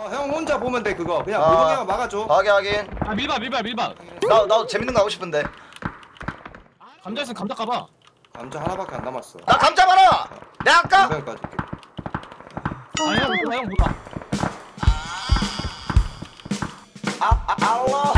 형 혼자 보면 돼 그거. 그냥 물방향 막아줘. 확인. 아 밀박. 나 재밌는 거 하고 싶은데. 감자 있으면 감자 까봐. 감자 하나밖에 안 남았어. 나 감자 많아. 내가 할까? 물방향 까줄게. 아니 형 몰라. 알로.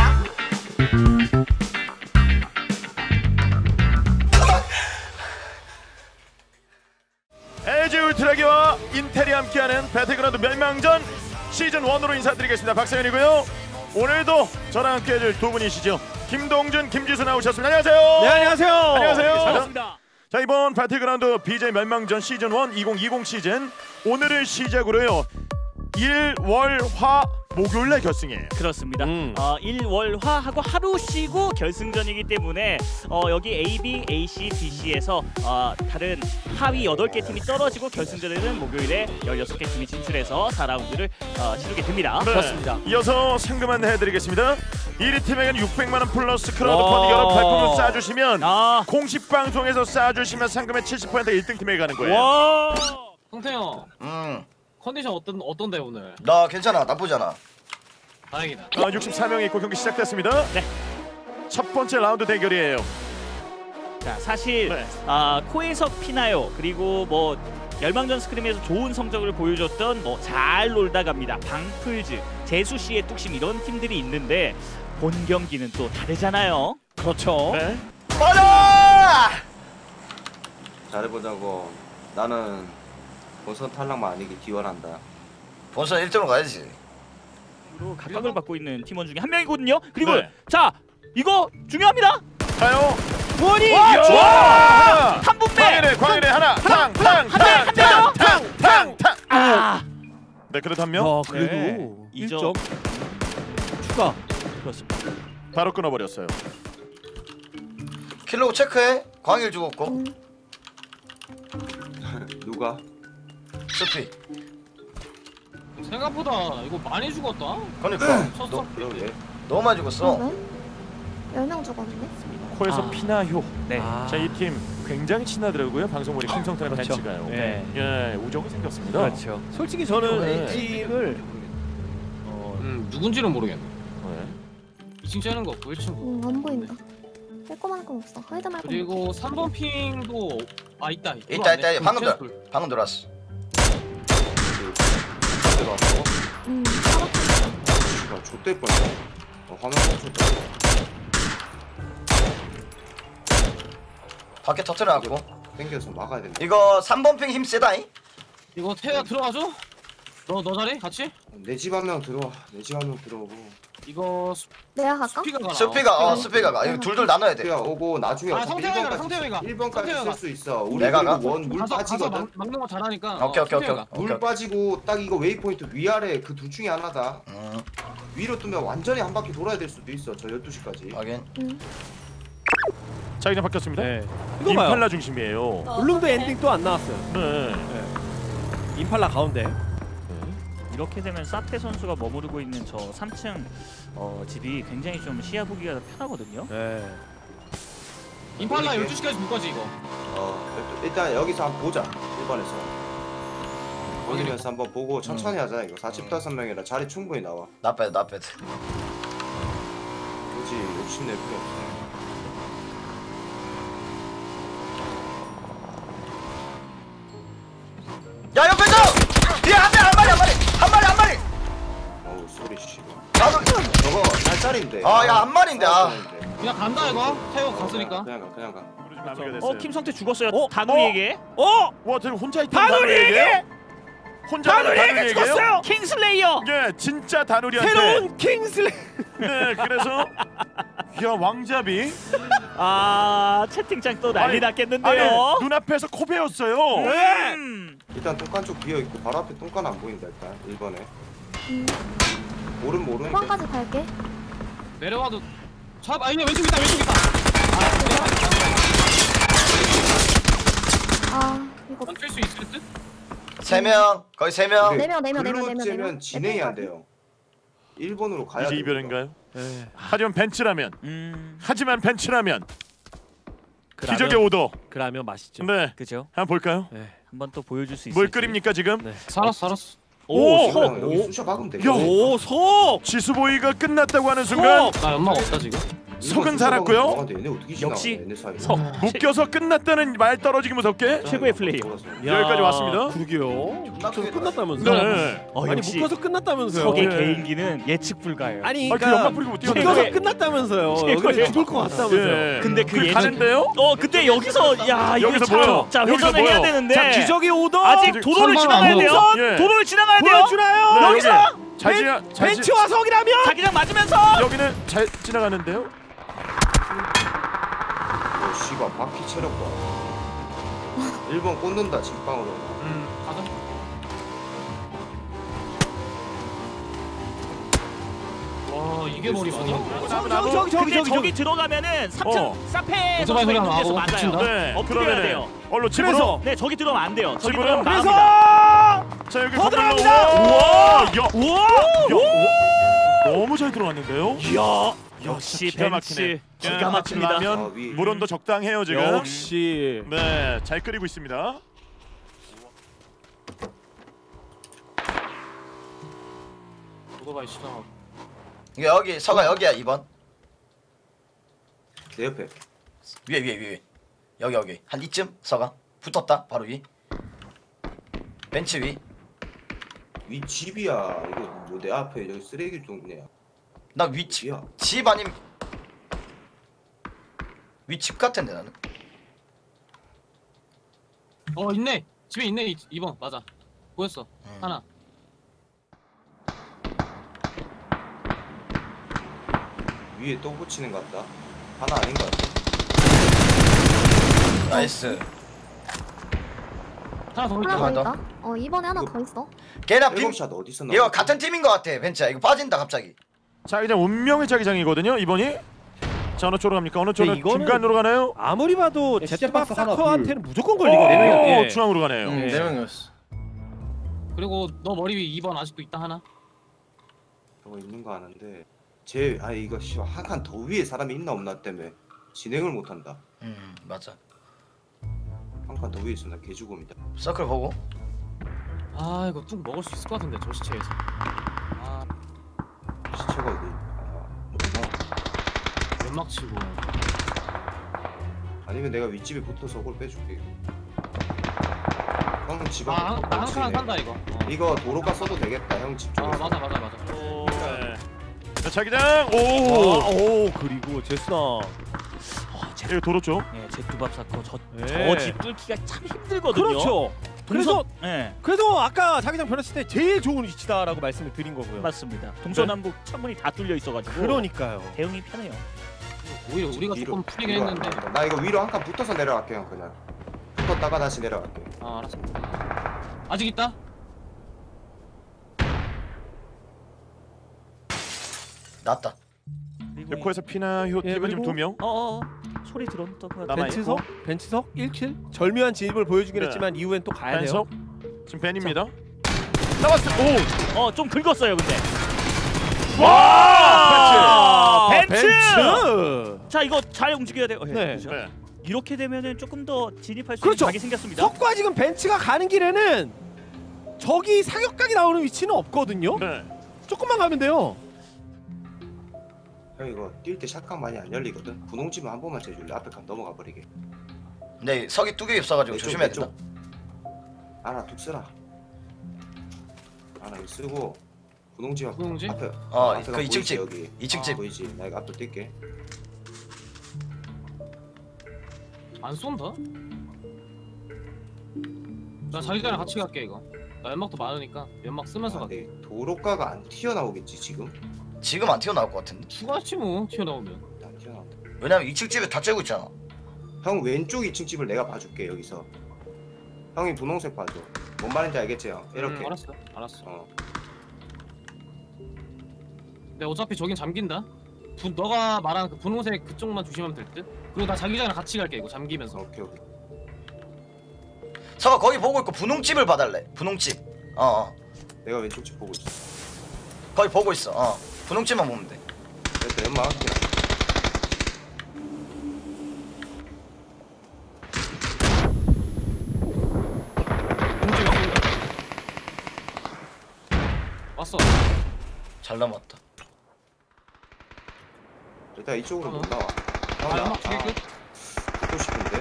LG 울트라기와 인텔이 함께하는 배틀그라운드 멸망전 시즌1으로 인사드리겠습니다. 박세현이고요. 오늘도 저랑 함께 해줄 두 분이시죠. 김동준, 김지수 나오셨습니다. 안녕하세요. 네, 안녕하세요. 안녕하세요. 반갑습니다. 자, 이번 배틀그라운드 BJ 멸망전 시즌1 2020 시즌 오늘을 시작으로요. 일월화 목요일날 결승이에요. 그렇습니다. 일월화하고 하루 쉬고 결승전이기 때문에 여기 AB, AC, BC에서 다른 하위 8개 팀이 떨어지고 결승전에는 목요일에 16개 팀이 진출해서 4라운드를 치르게 됩니다. 네. 그렇습니다. 이어서 상금 안내해드리겠습니다. 1위 팀에게는 600만 원 플러스 크라우드 펀딩으로 발품을 쏴주시면 공식 방송에서 쏴주시면 상금의 70%가 1등 팀에게 가는 거예요. 와! 성태형 컨디션 어떤데 오늘? 나 괜찮아. 나쁘지 않아. 다행이다. 64명이 있고 경기 시작됐습니다. 네. 첫 번째 라운드 대결이에요. 자, 사실 네. 코에석 피나요 그리고 뭐 열망전 스크림에서 좋은 성적을 보여줬던 뭐 잘 놀다 갑니다. 방풀즈, 제수 씨의 뚝심 이런 팀들이 있는데 본 경기는 또 다르잖아요. 그렇죠. 네. 맞아. 잘해보자고. 나는 본선 탈락만 아니길 기원한다. 본선 1등으로 가야지. 각각을 받고 있는 팀원 중에 한 명이거든요. 그리고 네. 자, 이거 중요합니다. 가요. 원이 좋아. 한 분배. 광일의 하나. 탕. 네, 그래도 한 명. 그래도 2점 추가. 그렇습니다. 바로 끊어버렸어요. 킬로 체크해. 광일 죽었고. 누가? 스피. 생각보다 이거 많이 죽었다. 그러니까 쳤어. 그러게. 너무 많이 죽었어. 10명 죽었네. 코에서 피나효. 네. 자, 이 팀 굉장히 친하더라고요. 방송 보니 김성태랑 그렇죠. 벤치가요. 네. 예, 우정이 생겼습니다. 그렇죠. 솔직히 저는 네. 이 팀을 누군지는 모르겠네. 네. 2층 째는 거 없고 1층. 안 보인다. 빼꼼할 건 없어. 하이드 말고. 그리고 3번 핑도 있다. 있다. 방금 들어왔어. 들어왔어? 살았어. 좆될 뻔했어. 화면 멈췄다. 밖에 터트려놨고. 땡겨서 막아야 된다. 이거 3번 핑 힘 세다잉. 이거 태야 들어가줘? 너 자리 같이? 내 집 한 명 들어와. 내 집 한 명 들어오고. 이거 내가 갈까? 스피가 가. 이거 둘둘 나눠야 돼. 그냥 오고 나중에 성태형이가 1번까지 쓸 수 있어. 우리 내가 그리고 가? 원물 가서 빠지거든. 막는 거 잘하니까. 오케이. 물 빠지고 딱 이거 웨이포인트 위아래 그 둘 중에 하나다. 위로 뜨면 완전히 한 바퀴 돌아야 될 수도 있어. 저 12시까지. 확인. 자, 이제 바뀌었습니다. 네. 이거 임팔라 봐요. 중심이에요. 울릉도 엔딩 또 안 나왔어요. 네. 임팔라 가운데. 이렇게 되면 사테 선수가 머무르고 있는 저 3층 집이 굉장히 좀 시야 보기가 편하거든요. 네. 임팔라 12시까지 볼 거지 이거. 일단 여기서 한번 보자. 1번에서. 보면서 한번 보고 천천히 하자. 이거 45명이라 자리 충분히 나와. 나 빼. 굳이 욕심낼 필요 없어. 야, 옆에 저! 뒤에 한 마리! 어우 소리 씨. 나도. 저거 날짜리인데. 야, 한 마리인데. 그냥 간다 이거. 태우 갔으니까. 그냥 가. 마무리가 됐어요. 김성태 죽었어요. 다누리에게. 와, 되게 혼자 있던 다누리에게? 다누리에게 죽었어요. 킹슬레이어. 예, 진짜 다누리한테. 새로운 킹슬레. 네, 그래서 야, 왕잡이. 채팅창 또 난리 아니, 났겠는데요. 눈앞에서 코 베었어요. 일단 똥간 쪽 비어 있고 바로 앞에 똥간 안 보인다 일단 1번에. 모르는데. 1번까지 갈게. 내려와도 아니 왼쪽 있다. 이거 안 뛸 수 있을 듯? 3명. 거의 3명. 네 명. 글로 째면 진행이 안 돼요. 1번으로 가야 이제 돼. 이별인가요? 하지만 벤츠라면. 기적의 오더. 그러면 맛있죠. 네. 그죠? 한번 볼까요? 네. 한번 또 보여줄 수 있을지. 뭘 끓입니까 지금? 네. 살았어. 오! 그냥 여기 쑤셔 박으면 돼. 야! 오, 석! 지수보이가 끝났다고 하는 순간 나 연막 없다 지금. 석은 살았고요. 얘네 어떻게 역시 얘네 사이. 석 묶여서 끝났다는 말 떨어지기 무섭게 최고의 플레이어. 여기까지 왔습니다. 그러게요. 묶여서 끝났다면서. 네. 어, 아니 역시 묶어서 끝났다면서요. 석의 네. 개인기는 예측 불가예요. 아니 그 그러니까 연막 뿌리고 못 뛰었는데. 묶여서 최고의- 끝났다면서요. 최고의- 여기서 죽을 것 같다면서요. 예. 근데 그 예측 가는데요? 근데 여기서 야 이거 여기서 참, 뭐요? 자 여기서 회전을 해야 뭐요? 되는데 자 기적의 오더. 아직 도로를 선방은 지나가야 안 돼요. 보여. 예. 도로를 지나가야 돼요. 보여주나요? 네, 여기서 여기. 잘 지나 잘 지- 벤치와 석이라면. 자기장 맞으면서 여기는 잘 지나가는데요. 씨발 바퀴 체력 봐. 1번 꽂는다 직방으로. 가자. 와 이게 머리 맞아? 근데 저기 들어가면은 3층 어. 사페 오토바이 소리 있는 데서 나고 맞아요. 붙인다? 네. 엎드려야 그러면은 돼요. 얼로 집으로. 그래서 네 저기 들어가면 안 돼요. 저기 집으로? 들어가면 그래서 나갑니다. 자 여기 더 건물로 들어갑니다. 우와! 야, 우와! 야, 너무 잘 들어갔는데요. 이야 역시 기가 벤츠 막히네. 기가 막힙니다. 라면 위. 물온도 적당해요 지금. 역시. 네, 잘 끓이고 있습니다. 오토바이 시작. 이게 여기 서가 여기야 2번. 내 옆에. 위에. 여기 한 이쯤 서가 붙었다 바로 위. 벤치 위. 위 집이야. 이거 뭐 내 앞에 여기 쓰레기통이야. 나 위치 집이야. 집 아님 위집 같은데 나는. 있네. 집에 있네 2번 맞아. 보였어. 하나. 위에 또 붙이는 것 같다. 하나 아닌 것 같아. 나이스. 하나 더 하나 있다. 더 맞다. 있다. 2번에 하나 이거- 더 있어. 걔나 빔. 백업샷 어디서 나? 이거 같은 팀인 것 같아 벤치야. 이거 빠진다 갑자기. 자기장 운명의 자기장이거든요. 이번이. 자 어느 쪽으로 갑니까? 어느 쪽으로 이거는- 중간으로 가나요? 아무리 봐도 야, 제트박 시작 박스 하나, 사커한테는 무조건 오, 걸리거든요. 예. 중앙으로 가네요. 네 명이었어. 그리고 너 머리 위 2번 아직도 있다 하나. 저거 있는 거 아는데. 이거 씨발 한 칸 더 위에 사람이 있나 없나 때문에 진행을 못 한다. 맞아. 한 칸 더 위에 있으면 나 개죽음이다. 서클 보고. 아 이거 뚝 먹을 수 있을 것 같은데 저 시체에서. 아 시체가 어디? 뭐구나. 연막 치고. 아니면 내가 윗집에 붙어서 그걸 빼줄게. 형 집 앞에 나 한 칸 산다 이거. 이거 도로가 써도 되겠다. 형 집 아 쪽에서. 맞아. 네. 자 자기장. 오. 오 그리고 제스나. 여기 도로 쪽. 네, 제뚜밥 사커 예. 저집 뚫기가 참 힘들거든요. 그렇죠. 그래서 네 그래서 아까 자기장 변했을 때 제일 좋은 위치다라고 말씀을 드린 거고요. 맞습니다. 동서남북 창문이 다 뚫려 있어가지고 그러니까요. 대응이 편해요. 오히려 우리가 위로, 조금 풀리긴 위로 했는데. 안 나 이거 위로 한 칸 붙어서 내려갈게 형 그냥. 붙었다가 다시 내려갈게. 아 알았어. 아직 있다. 났다. 그리고 코에서 피나 효 예, 팀은 지금 그리고- 2명. 소리 들었던 것 같아. 남아 있고. 벤치석 1킬. 절묘한 진입을 보여주긴 네. 했지만 이후엔 또 가야 돼요. 벤석. 지금 벤입니다. 나왔어. 오. 좀 긁었어요 근데. 와! 벤츠! 벤츠! 자 이거 잘 움직여야 돼요. 네. 그죠? 네. 이렇게 되면은 조금 더 진입할 수 그렇죠. 있는 각이 생겼습니다. 석과 지금 벤츠가 가는 길에는 저기 사격각이 나오는 위치는 없거든요. 네. 조금만 가면 돼요. 형 이거 뛸 때 샷각 많이 안 열리거든. 분홍집은 한 번만 재줄래? 앞에 칸 넘어가 버리게. 근데 석이 뚜개 있어가지고 내 조심해야 쪽, 된다. 내 쪽. 하나 툭 쓰라. 하나 이거 쓰고 분홍집 앞에. 분홍집? 앞에. 어, 앞에가 그 2층 보이지, 집. 여기. 2층 집. 보이지? 나 이거 앞으로 뛸게. 안 쏜다? 나 자기장이랑 같이 갈게 이거. 나 연막도 많으니까 연막 쓰면서 갈게. 근데 도로가가 안 튀어나오겠지 지금? 지금 안 튀어나올 것 같은데. 추가치 뭐 튀어나오면. 안 튀어나온다. 왜냐면 2층 집에 다 쬐고 있잖아. 형 왼쪽 2층 집을 내가 봐줄게 여기서. 형이 분홍색 봐줘. 뭔 말인지 알겠지 형? 이렇게. 알았어. 어. 근데 어차피 저긴 잠긴다. 너가 말한 그 분홍색 그쪽만 조심하면 될 듯. 그리고 나 자기장이랑 같이 갈게 이거 잠기면서. 오케이. 서가 거기 보고 있고 분홍집을 봐달래. 분홍집. 내가 왼쪽 집 보고 있어. 거기 보고 있어. 분홍집만 보면 돼. 일단 연막 할게. 잘 남았다. 일단 이쪽으로 못 나와. 연막 두개 끝. 듣고 싶은데.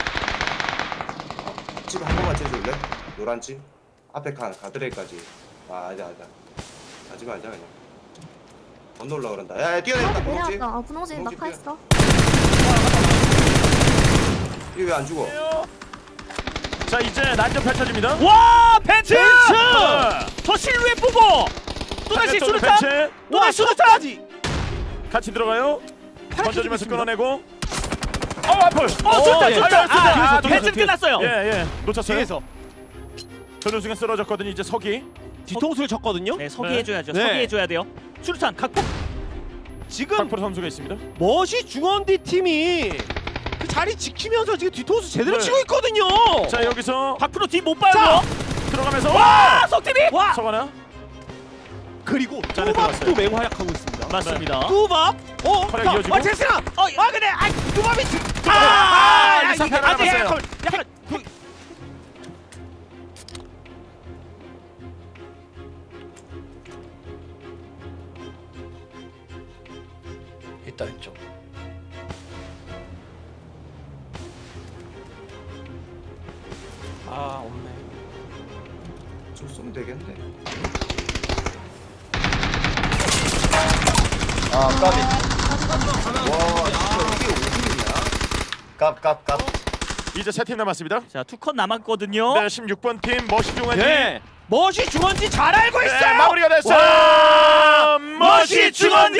집 한 번만 째줄래? 노란 집? 앞에 가드레이까지. 아니다. 가지 말자 그냥. 건너올라 그런다. 야 뛰어내린다 아, 분홍집. 내려왔다. 분홍집 분홍집 낙하했어. 이게 왜 안 죽어? 자 이제 난전 펼쳐집니다. 와 벤츠! 자, 저 실루엣 보고 또다시 반대쪽으로 수류탄. 벤츠. 와 수류탄. 같이 들어가요. 던져주면서 끊어내고. 앞을. 수류탄. 뒤에서, 벤츠 뒤에서. 끝났어요. 예. 놓쳤어요. 뒤에서 저는 순간 쓰러졌거든요. 이제 서기. 뒤통수를 쳤거든요. 네 서기 네. 해줘야죠. 네. 서기 해줘야 돼요. 수류탄 각폭. 지금 박프로 선수가 있습니다. 멋이 중원디 팀이 그 자리 지키면서 지금 뒤통수 제대로 네. 치고 있거든요. 자 여기서 박프로 뒤 못 봐요. 자! 들어가면서 와 석팀이. 와 서가나. 그리고 자, 뚜밥도 맹활약하고 있습니다. 맞습니다. 뚜밥. 활약 이어지고. 제스나. 근데 뚜밥이 이 상태 남았어요. 약간 있다 이쪽. 아 없네. 좀 쏘면 되겠네. 아 까비. 와 진짜 이게 5분이냐? 깝. 이제 3팀 남았습니다. 자 투컷 남았거든요. 네 16번 팀 머시중한 팀. 예. 멋이 중원디 잘 알고 네, 있어요. 마무리가 됐어요. 머시 중원디!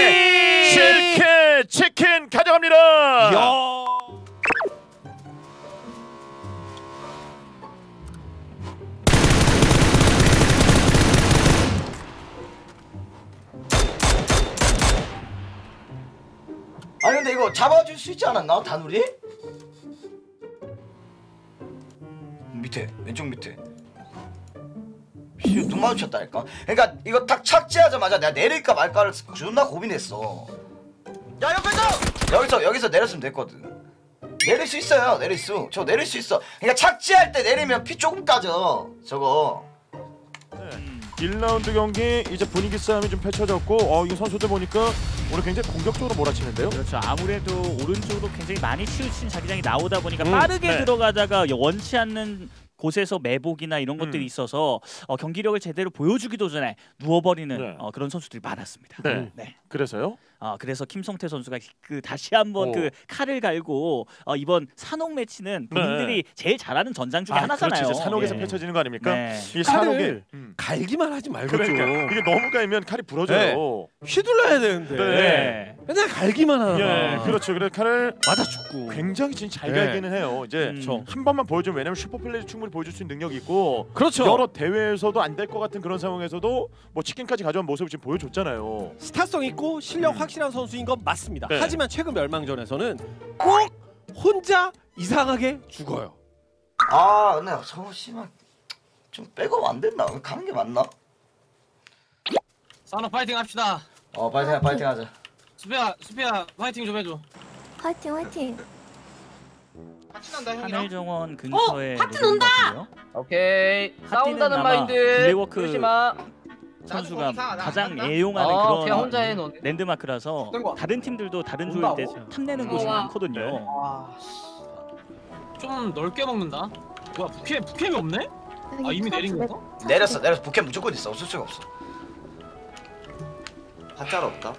7킬 치킨 가져갑니다. 야. 아니 근데 이거 잡아줄 수 있지 않았나? 다누리? 밑에 왼쪽 밑에. 눈 마주쳤다니까. 그러니까 이거 딱 착지하자마자 내가 내릴까 말까를 존나 고민했어. 야 여기서 내렸으면 됐거든. 내릴 수 있어요. 저 내릴 수 있어. 그러니까 착지할 때 내리면 피 조금 까져. 저거. 1라운드 경기 이제 분위기 싸움이 좀 펼쳐졌고 이 선수들 보니까 오늘 굉장히 공격적으로 몰아치는데요. 그렇죠. 아무래도 오른쪽으로 굉장히 많이 치우친 자기장이 나오다 보니까 네. 빠르게 들어가다가 원치 않는 곳에서 매복이나 이런 것들이 있어서 경기력을 제대로 보여주기도 전에 누워버리는 네. 그런 선수들이 많았습니다. 네. 그래서요? 그래서 김성태 선수가 다시 한번 그 칼을 갈고 이번 산옥 매치는 본인들이 제일 잘하는 전장 중에 하나잖아요. 그렇지, 이제 산옥에서 예. 펼쳐지는 거 아닙니까? 네. 이 칼을 산옥에 갈기만 하지 말고 그러니까 좀 이게 너무 갈면 칼이 부러져요. 휘둘러야 되는데. 네. 맨날 갈기만 하나. 예, 그렇죠. 그래 칼을 맞아 죽고. 굉장히 진짜 잘 네. 갈기는 해요. 이제 한 번만 보여주면 왜냐면 슈퍼플레이 충분히 보여줄 수 있는 능력이 있고 그렇죠. 여러 대회에서도 안 될 것 같은 그런 상황에서도 뭐 치킨까지 가져온 모습을 지금 보여줬잖아요. 스타성 있고 실력 확실한 선수인 건 맞습니다. 네. 하지만 최근 멸망전에서는 꼭 혼자 이상하게 죽어요. 근데 저거 씨발 좀 백업 안 됐나? 가는 게 맞나? 산업 파이팅 합시다. 파이팅 하자. 수피야 파이팅 좀 해줘. 화이팅. 같이 난다 형이랑. 하늘정원 근처에 파트 논다! 오케이 싸운다는 아마 마인드 블랙워크 그러지 마. 선수가 나도 거기서 가장 나간다? 애용하는 그냥 그런 혼자 해 넌. 랜드마크라서 어떤 거? 다른 팀들도 다른 조일 때 온다고? 탐내는 곳이 와. 많거든요. 좀 넓게 먹는다. 뭐야 부캠이 없네? 이미 내린 건가? 내렸어. 부캐 무조건 있어. 없을 수가 없어. 한자로 없다.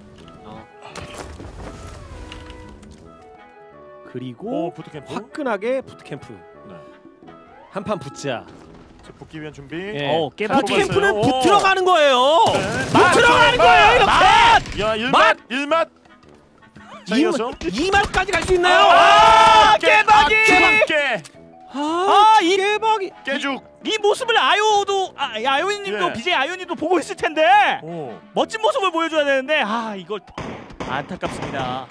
그리고 부트캠프. 화끈하게 부트캠프. 네. 한판 붙자. 자, 붙기 위한 준비. 예. 깨박이. 부트캠프는 뽑았어요. 붙으러 가는 거예요. 네. 붙으러 가는 거예요. 이렇게. 야 일맛. 자 이어서. 2만까지 갈 수 있나요? 깨박이! 깨. 이 깨박이. 깨죽. 이 모습을 아요니님도 예. BJ 아요님도 보고 있을 텐데 오. 멋진 모습을 보여줘야 되는데 이걸 안타깝습니다.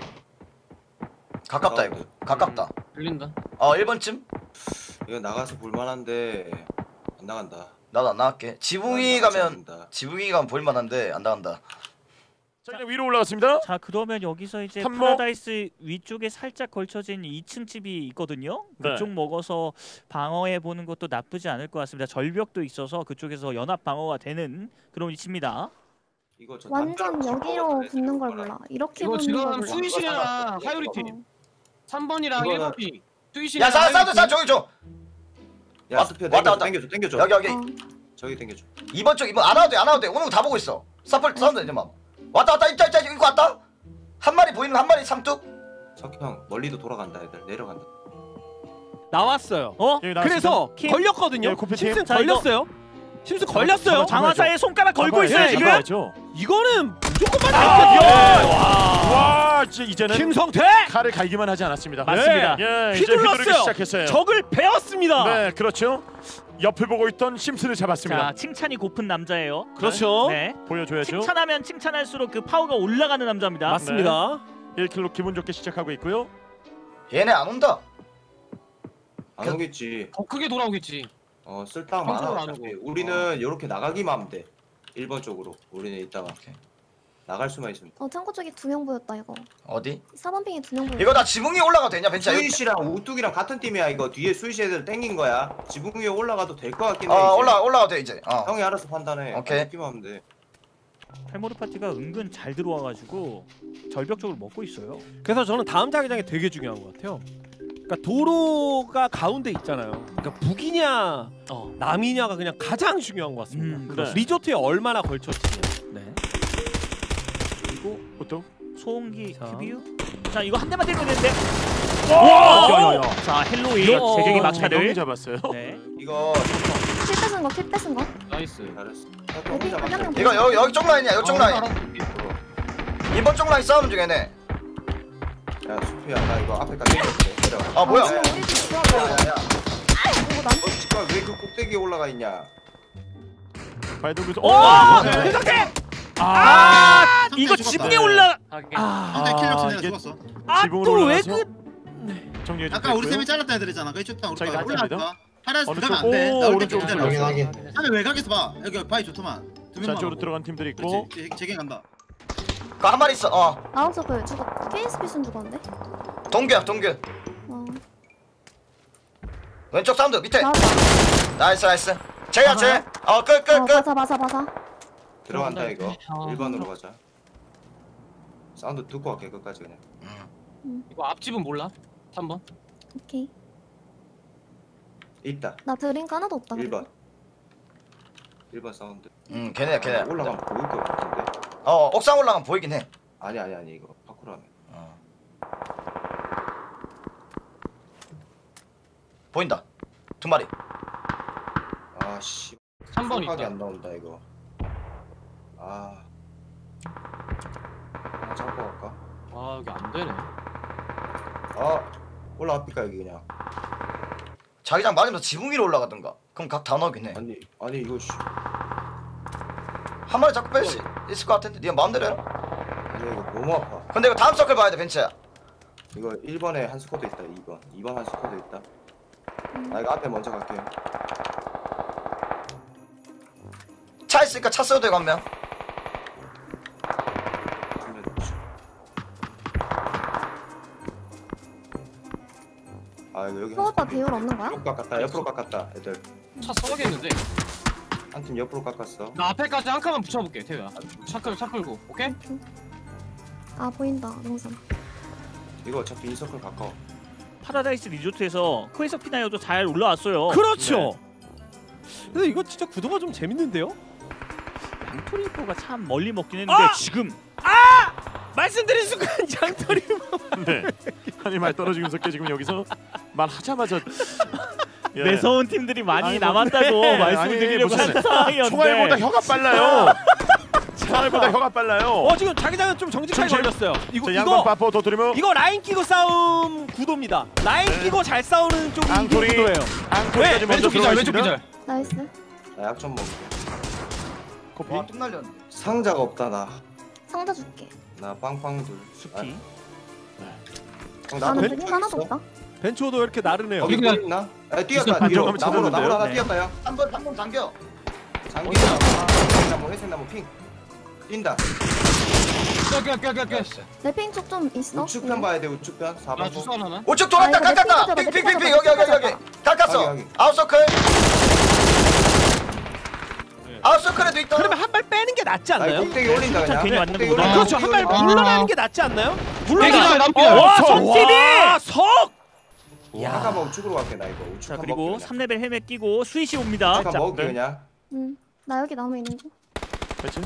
가깝다 이거. 가깝다. 들린다. 1번쯤? 이거 나가서 볼만한데 안 나간다. 나도 안 나갈게. 지붕이 가면 볼만한데 안 나간다. 자, 이제 위로 올라갔습니다. 자 그러면 여기서 이제 탐모. 파라다이스 위쪽에 살짝 걸쳐진 2층 집이 있거든요. 네. 그쪽 먹어서 방어해 보는 것도 나쁘지 않을 것 같습니다. 절벽도 있어서 그쪽에서 연합 방어가 되는 그런 위치입니다. 이거 저 완전 담벼락 여기로 먹어야 돼. 붙는 걸 몰라. 이렇게 이거 붙는 걸 지금 몰라. 수이실이랑 하유리 어. 팀 3번이랑 이거는- 1번이 수이실이랑 야 사운드 저기 줘. 야 수표 왔다, 왔다. 당겨줘. 여기 여기. 어. 저기 당겨줘. 2번 쪽 2번 안 와도 돼 안 와도 돼. 오는 거 다 보고 있어. 사플 사운드 이제 막. 왔다 있다 이거 왔다. 한 마리 보이는 한 마리 삼뚝. 석형 멀리도 돌아간다 애들 내려간다. 나왔어요. 어? 여기 나왔습니다. 그래서 킴. 걸렸거든요. 예, 코피팀. 심슨 자, 이거- 걸렸어요. 심슨 걸렸어요. 장화사에 손가락 걸고 잡아야죠. 있어요 지금. 잡아야죠. 이거는 무조건 아, 맞았거든요. 와, 진짜 이제는 김성태 칼을 갈기만 하지 않았습니다. 맞습니다. 예, 이제 휘두르기 휘둘렀어요. 시작했어요. 적을 베었습니다. 네, 그렇죠. 옆을 보고 있던 심슨을 잡았습니다. 자 칭찬이 고픈 남자예요. 그렇죠. 네. 보여줘야죠. 칭찬하면 칭찬할수록 그 파워가 올라가는 남자입니다. 맞습니다. 1킬로 기분 좋게 시작하고 있고요. 얘네 안 온다. 안 오겠지. 더 크게 돌아오겠지. 쓸데가 평소로 많아. 안 어차피. 오고. 우리는 이렇게 나가기만 하면 돼. 1번 쪽으로. 우리는 이따가 오케이. 나갈 수만 있으면. 창고 쪽에 2명 보였다 이거. 어디? 4번 핑에 2명 보였다. 이거 나 지붕 위에 올라가도 되냐 벤치야? 수이씨랑 우뚝이랑 같은 팀이야. 이거 뒤에 수이씨 애들 땡긴 거야. 지붕 위에 올라가도 될 것 같긴 해. 이제. 올라가도 돼 이제. 형이 알아서 판단해. 오케이. 듣기만 하면 돼. 탈모르 파티가 은근 잘 들어와가지고 절벽 쪽으로 먹고 있어요. 그래서 저는 다음 자기장이 되게 중요한 것 같아요. 그러니까 도로가 가운데 있잖아요. 그러니까 북이냐 남이냐가 그냥 가장 중요한 것 같습니다. 그렇죠. 리조트에 얼마나 걸쳤지. 네. 그리고 보통. 소음기 자. 큐비유. 자 이거 한 대만 때리면 되는데. 와! 자 헬로윈 제격이 막차를 막차를. 잡았어요. 네. 이거 킬 뺏은 거. 나이스. 잘했어. 여기 한 명. 이거 여기 쪽 라인이야. 여기 쪽 라인. 2번 쪽 라인 싸우는 중에네. 야 수피야 나 이거 앞에까지 내려가. 아 뭐야? 지금 우리 집 들어왔다. 야야야. 이거 남. 너 지금 왜그 꼭대기에 올라가 있냐? 발동에서 오! 네. 김성태! 아, 이거 죽었다. 지붕에 올라. 한대 킬력스 내가 이게 죽었어. 지붕으로 아또왜 올라가서 그? 정리해 아까 우리 주고요. 셈이 잘랐다 애들이잖아. 그 이쪽 다 우리 저희가 올라갈 합니다. 거야. 파라스 어느 들어가면 쪽? 안 돼. 오, 나올 오른쪽, 때까지 오른쪽. 기다려. 하면 외곽에서 봐. 여기 바위 좋더만. 두 자, 명만. 쪽으로 보고. 들어간 팀들이 있고. 그렇지. 제게 간다. 그 한 마리 있어. 아웃서클 죽었. KSP순 죽었는데. 동규. 어. 왼쪽 사운드 밑에. 나왔다. 나이스. 쟤야 쟤. 끝. 바사. 들어간다 이거. 아, 1번으로 가자. 사운드 듣고 갈게 끝까지 그냥. 이거 앞집은 몰라? 3번. 오케이. 있다. 나 드링크 하나도 없다. 1번. 1번 사운드. 걔네. 올라가면 보일 것 같은데. 옥상 올라가면 보이긴 해. 아니 이거 파쿠르 하면. 보인다. 2마리. 아씨. 3번 각이 있다. 안 나온다 이거. 잡고 갈까? 아 여기 안 되네. 올라갑니까 여기 그냥. 자기장 맞으면서 지붕 위로 올라가든가. 그럼 각 다 나오긴 해. 아니 이거 씨. 한 마리 잡고 뺄 수 있을 것 같은데. 네가 마음대로 해라. 아니 이거 너무 아파. 근데 이거 다음 서클 봐야 돼 벤츠야. 이거 1번에 한 스쿼드 있다. 2번 한 스쿼드 있다. 나 이거 앞에 먼저 갈게. 차 있으니까 차 써도 되고 한 명. 주면 좋지. 이거 여기 소오빠 배율 없는 거야? 옆으로 깎았다 애들. 차 써야겠는데. 한 팀 옆으로 깎았어. 나 앞에까지 한 칸만 붙여볼게 태우야. 차 끌고. 오케이? 아 보인다. 농선. 이거 어차피 인서클 가까워. 파라다이스 리조트에서 크레이서 피나요도 잘 올라왔어요. 그렇죠. 근데 이거 진짜 구도가 좀 재밌는데요? 양토리포가 참 멀리 먹긴 했는데 지금 말씀드린 순간 양털이 네. 아니 말 떨어지면서 지금 여기서 말하자마자 예. 매서운 팀들이 많이 아니, 남았다고 네. 말씀드리려고 아니, 하는 상황이었는데 총알보다 혀가 빨라요. 총알보다 혀가 빨라요. 지금 자기장은 좀 정직하게 중심. 걸렸어요. 자, 양반 바포 도토리모. 이거 라인 끼고 싸움 구도입니다. 라인 네. 끼고 잘 싸우는 쪽이 이긴 앙토리. 구도예요. 앙토리까지 먼저 들어가 있습니다. 나이스. 나 약점 먹을게. 코피. 와, 뚝 날렸네. 상자가 없다 나. 상자 줄게. 나 빵빵둘. 수피. 나도 나는 드링크 하나도 없다. 벤초도 이렇게 나르네요. 거기 뭐 있나? 뛰었다. 반쪽 뒤로. 한번 나무로 찾았는데요. 하나 네. 뛰었다 야. 한번 당겨. 장기나무 회색나무 핑. 뛴다. 껴. 내핑 쪽 좀 있어. 우측편 봐야 돼. 우측편. 4번. 나 주소 하나만. 우측 돌았다. 아, 이거 깎았다. 내 핑핑핑핑 핑 여기. 여기, 깎았어. 여기. 아웃서클. 아웃서클에도 있다. 그러면 한 발 빼는 게 낫지 아니 않나요? 꼭대기 올린다 그냥. 괜히 왔는 꼭대기 거구나. 올린다. 그렇죠. 한 발 꼭대기 물러나는 게 낫지 않나요? 물러나 남편. 와, 석! 석TV! 석! 올린다. 잠깐만 우측으로 갈게 나 이거. 우측 자 한 그리고 먹게 3레벨 헬멧 끼고 스윗이 옵니다. 잠깐 자, 먹을게 네. 그냥. 나 여기 나무 있는 중. 그렇지.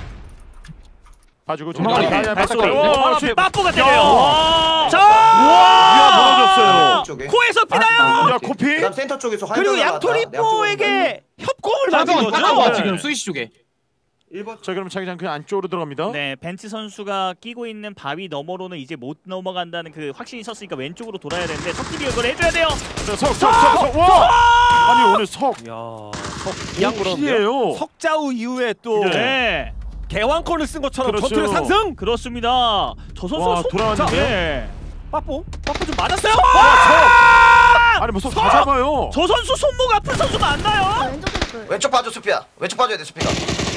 봐주고 도망가네. 발소. 빠뽀가 때려요. 자, 와! 멀어졌어요. 이쪽에. 코에서 피나요! 야 코피. 그다음 센터 쪽에서 그리고 양토리뽀에게 협공을 받은 거죠? 잠깐만 지금 스위치 쪽에. 1번. 자 그럼 자기장 그 안쪽으로 들어갑니다. 네 벤츠 선수가 끼고 있는 바위 너머로는 이제 못 넘어간다는 그 확신이 있었으니까 왼쪽으로 돌아야 되는데 석TV가 그걸 해줘야 돼요. 자, 석. 와! 아니 오늘 석. 야, 석 비양으로 필이에요. 석자우 이후에 또 네 개왕권을 쓴 것처럼 그렇죠. 전투력 상승! 그렇습니다. 저 와, 선수 돌아왔는데? 네. 빠뽀 좀 맞았어요! 아니 뭐석 다 잡아요. 저 선수 손목 아픈 선수 맞나요? 왼쪽 뒷불. 왼쪽 봐줘 수피야. 왼쪽 봐줘야 돼 수피가.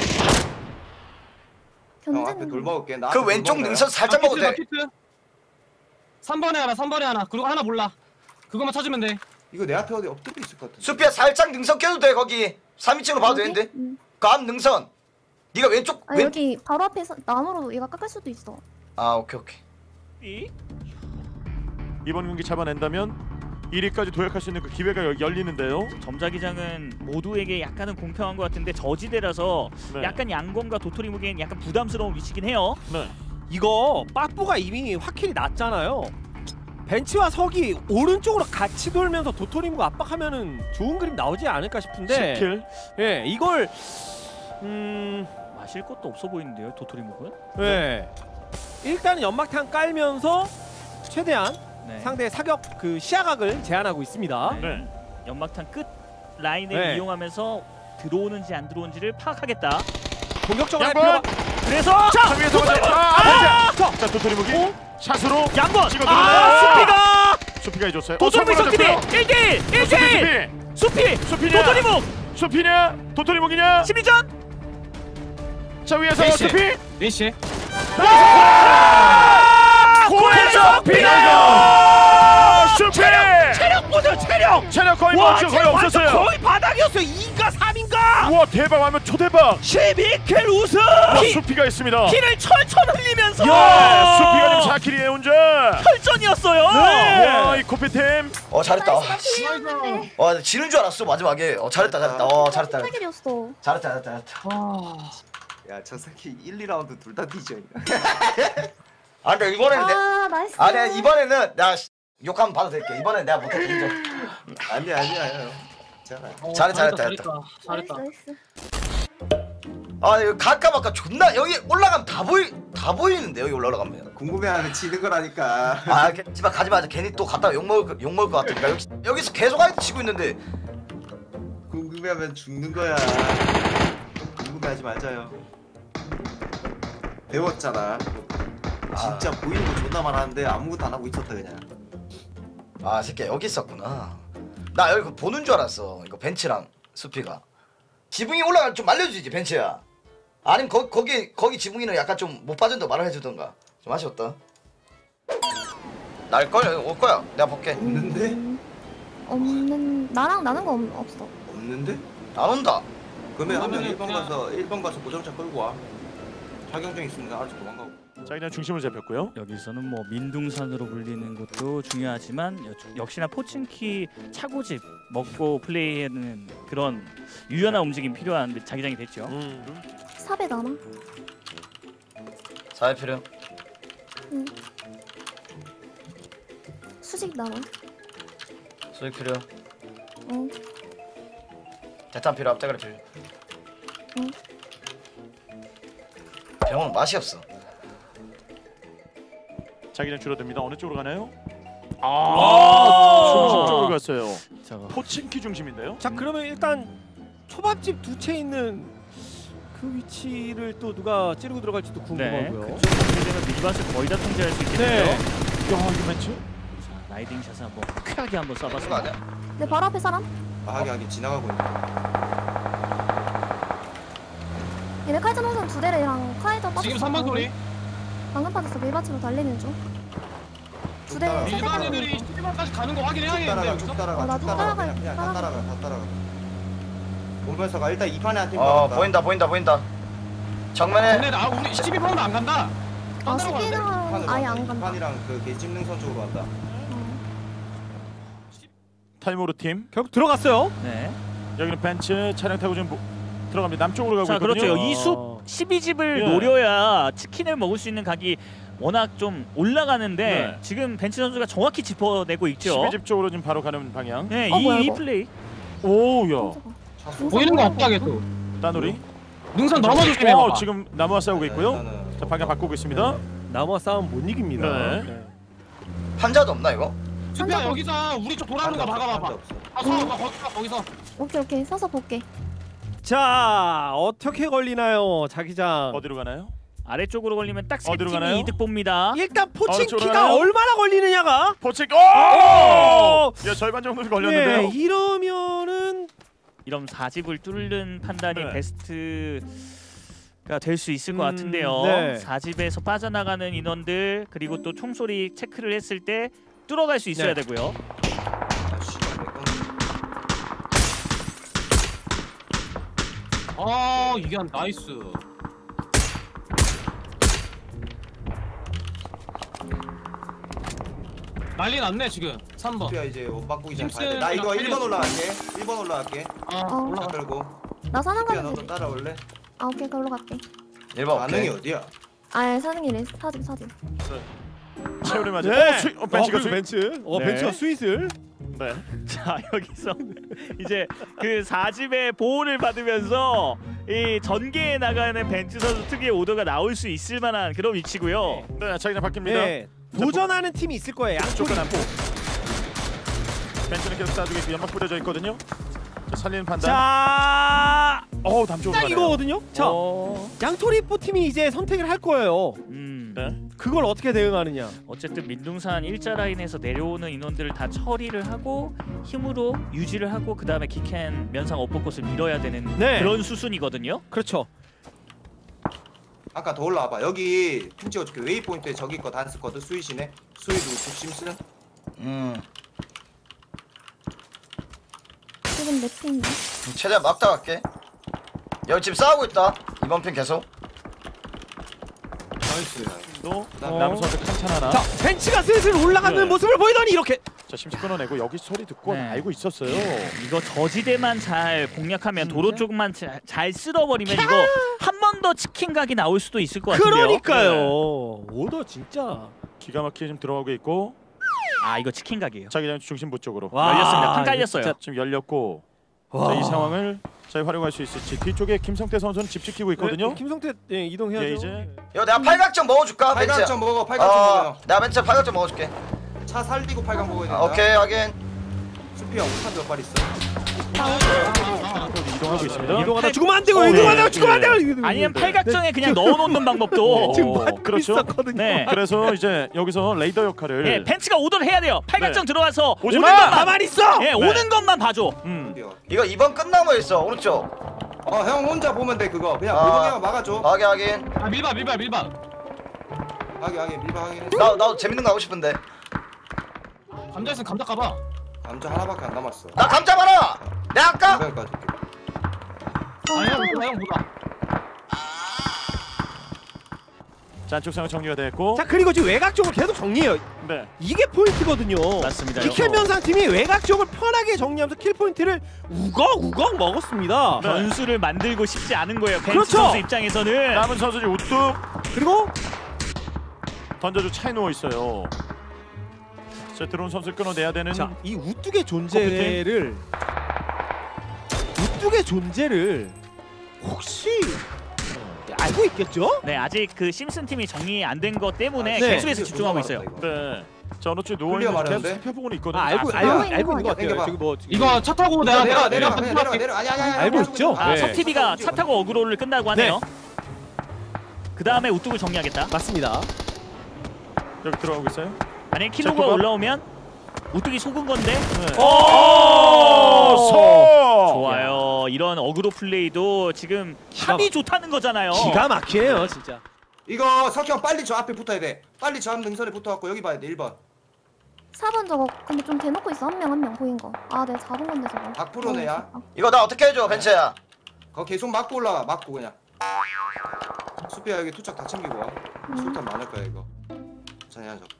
형 앞에 견제는. 돌 먹을게. 나 그 앞에 왼쪽 돌 먹어요. 능선 살짝 먹어도 돼. 3번에 하나 그리고 하나 몰라. 그것만 찾으면 돼. 이거 내 앞에 어디 엎드려 있을 것 같은데. 수피야 살짝 능선 껴도 돼 거기. 3인칭으로 봐도 여기? 되는데. 그 앞 능선. 네가 왼쪽 아 여기 바로 앞에서 나무로 얘가 깎을 수도 있어. 아 오케이. 이번 경기 잡아낸다면 1위까지 도약할 수 있는 그 기회가 열리는데요. 점자기장은 모두에게 약간은 공평한 것 같은데 저지대라서 네. 약간 양검과 도토리묵에는 약간 부담스러운 위치긴 해요. 네. 이거 빠뽀가 이미 확실히 났잖아요. 벤치와 석이 오른쪽으로 같이 돌면서 도토리묵 압박하면은 좋은 그림 나오지 않을까 싶은데 10킬. 예, 이걸 마실 것도 없어 보이는데요, 도토리묵은? 예. 일단은 연막탄 깔면서 최대한 네. 상대의 사격 그 시야각을 제한하고 있습니다. 네. 네. 연막탄 끝 라인을 네. 이용하면서 들어오는지 안 들어오는지를 파악하겠다. 공격적으로 할 양번! 필요가 그래서 자 위에서 먼저 자 도토리묵이 샷으로 양번! 찍어 아, 수피가 해줬어요. 도토리묵 석TV 1대1! 1대1! 수피! 수피냐? 도토리묵! 수피냐? 도토리묵이냐? 심리전! 자 위에서 네이씨. 수피. 네시. 코에서 피나요. 수피. 체력 보죠, 체력! 체력 거의 와, 거의 체력 완전 없었어요. 거의 바닥이었어요. 2인가 3인가? 우와 대박 하면 초대박. 12킬 우승! 와, 수피가 있습니다. 키를 철철 흘리면서 야, 수피가 지금 4킬이에요 혼자. 혈전이었어요. 와, 이 코피팀. 잘했다. 나이스. 와 지는 줄 알았어 마지막에. 잘했다. 잘했다. 타길이었어. 잘했다. 야, 저 새끼 1, 2라운드 둘 다 뒤져. 아 근데 이번에는 아 나이스. 내가 이번에는 나 욕 한번 봐도 될게. 이번엔 내가 못했어 인정. 아니야. 괜찮아. 잘했다. 잘했다. 나이스. 아 이거 가까마까 존나 여기 올라가면 다 보이는데 여기 올라가면. 궁금해하면 치는 거라니까. 아 집에 가지 마자. 괜히 또 갔다가 욕 먹을 것 같으니까 여기서 계속 하이드 치고 있는데. 궁금해하면 죽는 거야. 궁금해하지 말자요. 배웠잖아. 진짜 보이는 거 존나 많았는데 아무것도 안 하고 있었다 그냥. 아 새끼 여기 있었구나. 나 여기 보는 줄 알았어. 이거 벤츠랑 수피가. 지붕이 올라갈 좀 알려주지 벤츠야. 아니면 거기 지붕이는 약간 좀 못 빠진다고 말을 해주던가. 좀 아쉬웠다. 날걸 여기 올 거야. 내가 볼게. 없는데? 없는 나랑 나는 거 없어. 없는데? 안 온다. 그러면 한 명 그러면은 1번 가서 고정차 끌고 와. 자격증 있으면 알아서 도망가고. 자 그냥 중심을 잡혔고요. 여기서는 뭐 민둥산으로 불리는 것도 중요하지만 역시나 포친키 차고집 먹고 플레이하는 그런 유연한 움직임 필요한 자기장이 됐죠. 삽에 남아. 사회 필요. 수직 남아. 수익 필요. 응. 대탄 필요. 앞대가리 필요. 응. 병원 맛이 없어. 자기장 줄어듭니다. 어느 쪽으로 가나요? 아, 중심 쪽으로 갔어요. 자, 포친키 중심인데요. 자 그러면 일단 초밥집 두 채 있는 그 위치를 또 누가 찌르고 들어갈지도 네. 궁금하고요. 그쪽 되면 미니바스 거의 다 통제할 수 있겠네요. 네. 야 이거 멘트. 자, 라이딩 샷을 한번 쾌하게 한번 그거 쏴봤습니다. 아니야? 내 바로 앞에 사람? 하긴 지나가고 있네. 얘네 칼전 호선 2대랑 카이저 빠졌어. 지금 3번 소리. 방금 빠졌어. 밀밭으로 달리는 중. 2대 일반 애들이 11번까지 가는 거 확인해야겠는데 따라가 여기서? 쭉 따라가 어, 나도 쭉 따라가 따라가, 그냥 다 따라가. 따라가 다 따라가 오면서 가 일단 2판에 한팀 보인다. 정면에 근데 나 우리 12번은 안 간다. 아, 딴 데로 가는데? 11은 아예 안 간다. 2판이랑 그 찜능선 쪽으로 간다 타이머로 팀 결국 들어갔어요. 네. 여기는 벤츠 차량 타고 지금 들어갑니다. 남쪽으로 가고 자, 있거든요. 그렇죠. 이 숲 12집을 예. 노려야 치킨을 먹을 수 있는 각이 워낙 좀 올라가는데 네. 지금 벤츠 선수가 정확히 짚어내고 있죠. 12집 쪽으로 지금 바로 가는 방향. 네, 뭐야, 이 이거? 플레이. 오야. 보이는 거 없다게 또. 따누리. 능선 넘어줄게 내가. 지금 나무와 싸우고 있고요. 일단은 자, 방향 바꾸고 있습니다. 나무와 싸움 못 이깁니다. 네. 판자도 없나 이거? 수피야 여기서 우리 쪽 돌아오는 거 막아봐봐. 아 거기서. 오케이. 서서 볼게. 자, 어떻게 걸리나요, 자기장? 어디로 가나요? 아래쪽으로 걸리면 딱 세 어디로 팀이 가나요? 이득 봅니다. 일단 어느 쪽으로 포칭키가 가나요? 얼마나 걸리느냐가. 포칭. 오! 오! 야, 절반 정도 걸렸는데요. 네, 이러면은 이런 4집을 뚫는 판단이 네. 베스트가 될 수 있을 것 같은데요. 네. 4집에서 빠져나가는 인원들 그리고 또 총소리 체크를 했을 때 뚫어갈 수 있어야 네. 되고요. 이게 한 나이스. 난리 났네 지금 3번. 수피야 이제 옷 바꾸기 전에 심슨 가야 돼나 이거 그냥 1번 올라갈게 1번 올라갈게 올라가. 차 끌고 나 사는 수피야 가면 너도 돼. 따라올래? 아, 오케이. 걸로 갈게. 1번 반응이 오케이. 어디야? 아, 사는 길에 사진. 채우리 맞아. 네. 벤츠가 수익. 벤츠. 네. 벤츠가 스윗을. 네. 자, 여기서 이제 그 4집의 보호를 받으면서 이 전개에 나가는 벤츠 선수 특유의 오더가 나올 수 있을 만한 그런 위치고요. 네, 자기장 바뀝니다. 네. 도전하는 팀이 있을 거예요. 양쪽은 쪽은 안고. 벤츠는 계속 쏴주고 있고 연막 뿌려져 있거든요. 자, 살리는 판단. 자, 남쪽으로 딱 가네요. 이거거든요. 자, 어, 양토리포 팀이 이제 선택을 할 거예요. 네. 그걸 어떻게 대응하느냐. 어쨌든 민둥산 일자 라인에서 내려오는 인원들을 다 처리를 하고 힘으로 유지를 하고 그 다음에 기캔 면상 엇벚꽃을 밀어야 되는 네. 그런 수순이거든요. 그렇죠. 아까 더 올라와봐 여기 팀 찍어줄게 웨이포인트에 저기 거 단스 거든 스윗이네 스윗 우측 심슨 지금 몇 팀이야? 최대한 막다 갈게. 여기 지금 싸우고 있다. 이번 편 계속. 나이스 또 남수한테 칸찬 하나. 자, 벤츠가 슬슬 올라가는 네. 모습을 보이더니 이렇게. 자, 심시 끊어내고 여기 소리 듣고 네. 알고 있었어요. 이거 저지대만 잘 공략하면 도로 쪽만 잘 쓸어버리면 이거 한 번 더 치킨 각이 나올 수도 있을 것 같은데요. 그러니까요. 네. 오더 진짜. 기가 막히게 지금 들어가고 있고 아, 이거 치킨 각이에요. 자기장 중심부 쪽으로 열렸습니다. 판 이거 깔렸어요. 진짜- 지금 열렸고 와. 자, 이 상황을 잘 활용할 수 있을지 뒤쪽에 김성태 선수는 집 지키고 있거든요. 네, 김성태 이동해야죠. 예, 이제 이거 내가 팔각정 먹어줄까? 벤츠야. 8강점 먹어 8강점 먹어요 내가 벤츠 팔각정 먹어줄게. 차 살리고 8강 먹어야 된다 오케이 확인. 수피야 우산 몇 발 있어 이동하고 있습니다. 이동하다 죽으면 안 되고 네. 이동하다 죽으면 안 되고. 아니면 팔각정에 그냥 넣어놓는 방법도 지금 받고 그렇죠. 있었거든요. 네. 그래서 이제 여기서 레이더 역할을 예, 벤츠가 오더를 해야 돼요. 팔각정 네. 들어와서 오지 오는 마! 것만 가만히 있어. 예, 오는 것만 봐줘. 이거 2번 끝나무 있어 오른쪽. 형 혼자 보면 돼 그거 그냥 아. 모동이만 막아줘 확인. 아 밀봐. 하게 밀바 하게 나도 재밌는 거 하고 싶은데. 감자 있으면 감자 까봐. 감자 하나밖에 안 남았어 나 감자 봐라. 내가 할까? 감자까지 형 보다. 자, 안쪽 상황 정리가 됐고 자, 그리고 지금 외곽 쪽을 계속 정리해요. 네. 이게 포인트거든요. 맞습니다. 기켈 면상 팀이 외곽 쪽을 편하게 정리하면서 킬 포인트를 우걱우걱 먹었습니다. 네. 변수를 만들고 싶지 않은 거예요. 벤츠 그렇죠. 선수 입장에서는. 남은 선수들이 우뚝 그리고 던져주 차에 누워 있어요. 자, 들어온 선수 끊어내야 되는. 자, 이 우뚝의 존재를 혹시 알고 있겠죠? 네, 아직 그 심슨 팀이 정리 안 된 것 때문에 네. 계속해서 집중하고 있어요. 네. 자, 어느 쪽에 누워 클리어 있는지 계속 말하는데? 살펴보고는 있거든요. 알고 알고 있는 것 같아요. 땡겨봐. 저기 뭐 이거 차 타고 내가 내려 아니 알고 있죠? 아, 네. 서TV가 차 타고 어그로를 끈다고 하네요. 그 다음에 우뚝을 정리하겠다. 맞습니다. 여기 들어가고 있어요. 만약에 킬로가 자, 올라오면 오뚜기 속은 건데. 좋아요. 이런 어그로 플레이도 지금 합이 좋다는 거잖아요. 기가 막히네요 진짜. 이거 석형 빨리 저 앞에 붙어야 돼. 빨리 저 앞 능선에 붙어갖고 여기 봐야 돼. 1번. 4번 저거 근데 좀 대놓고 있어. 한 명 보인 거. 아 내가 잡은 건데 저거. 박프로네야. 이거 나 어떻게 해줘 벤츠야. 그거 계속 막고 올라와. 막고 그냥. 수피야 여기 투착 다 챙기고 와. 술탄 많을 거야 이거. 자냐 저.